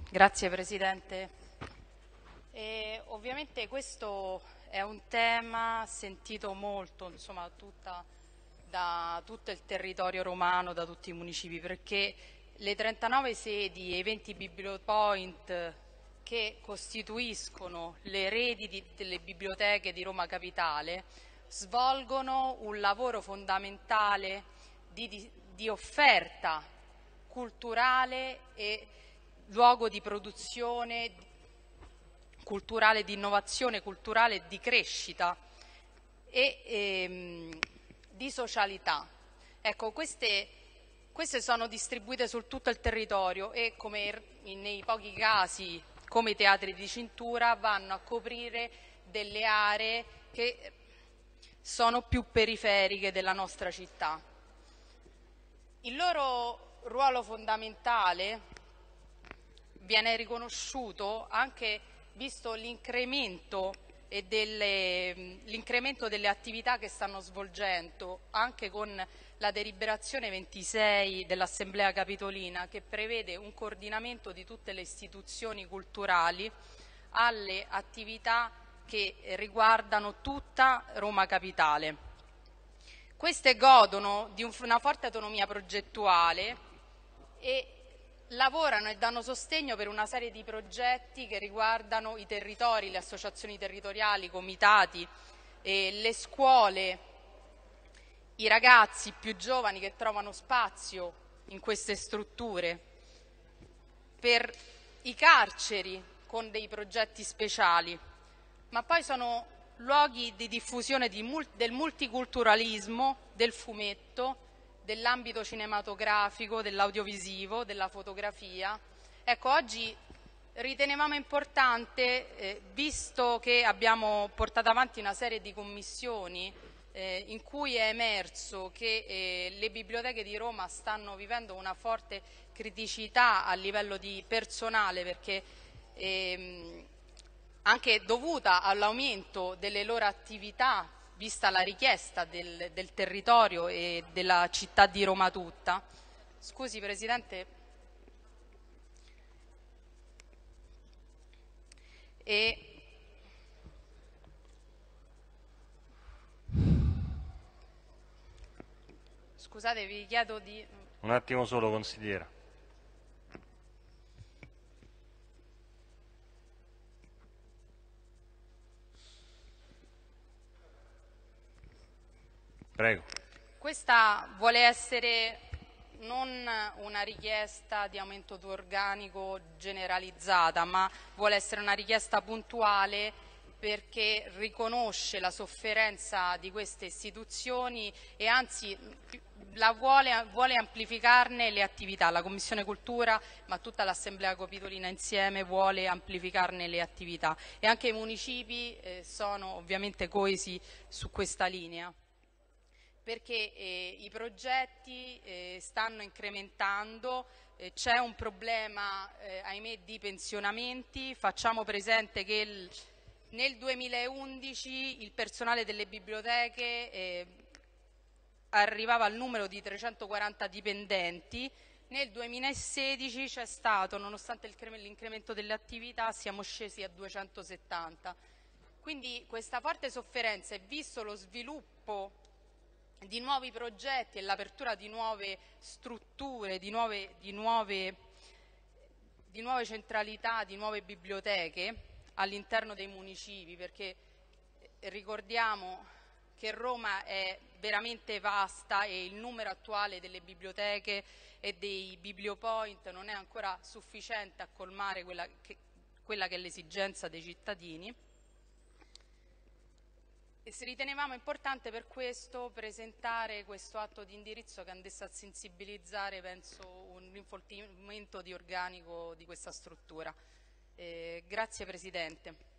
Grazie Presidente. Ovviamente questo è un tema sentito molto, insomma, da tutto il territorio romano, da tutti i municipi, perché le 39 sedi e i 20 bibliopoint che costituiscono le reti delle biblioteche di Roma Capitale svolgono un lavoro fondamentale di offerta culturale e luogo di produzione culturale, di innovazione culturale, di crescita e di socialità. Ecco, queste sono distribuite su tutto il territorio e come nei pochi casi, come i teatri di cintura, vanno a coprire delle aree che sono più periferiche della nostra città. Il loro ruolo fondamentale viene riconosciuto anche visto l'incremento delle attività che stanno svolgendo, anche con la deliberazione 26 dell'Assemblea Capitolina, che prevede un coordinamento di tutte le istituzioni culturali alle attività che riguardano tutta Roma Capitale. Queste godono di una forte autonomia progettuale e lavorano e danno sostegno per una serie di progetti che riguardano i territori, le associazioni territoriali, i comitati, le scuole, i ragazzi più giovani che trovano spazio in queste strutture, per i carceri con dei progetti speciali, ma poi sono luoghi di diffusione del multiculturalismo, del fumetto, dell'ambito cinematografico, dell'audiovisivo, della fotografia. Ecco, oggi ritenevamo importante, visto che abbiamo portato avanti una serie di commissioni in cui è emerso che le biblioteche di Roma stanno vivendo una forte criticità a livello di personale, perché anche dovuta all'aumento delle loro attività, vista la richiesta del territorio e della città di Roma tutta. Scusi Presidente. Scusate, vi chiedo di... Un attimo solo, consigliera. Prego. Questa vuole essere non una richiesta di aumento di organico generalizzata, ma vuole essere una richiesta puntuale perché riconosce la sofferenza di queste istituzioni e anzi vuole amplificarne le attività. La Commissione Cultura, ma tutta l'Assemblea Capitolina insieme, vuole amplificarne le attività e anche i municipi sono ovviamente coesi su questa linea, perché i progetti stanno incrementando, c'è un problema, ahimè, di pensionamenti. Facciamo presente che nel 2011 il personale delle biblioteche arrivava al numero di 340 dipendenti, nel 2016 c'è stato, nonostante l'incremento delle attività, siamo scesi a 270. Quindi questa forte sofferenza e visto lo sviluppo di nuovi progetti e l'apertura di nuove strutture, di nuove centralità, di nuove biblioteche all'interno dei municipi, perché ricordiamo che Roma è veramente vasta e il numero attuale delle biblioteche e dei bibliopoint non è ancora sufficiente a colmare quella che è l'esigenza dei cittadini. E ritenevamo importante per questo presentare questo atto di indirizzo che andasse a sensibilizzare, penso, un rinforzamento di organico di questa struttura. Grazie Presidente.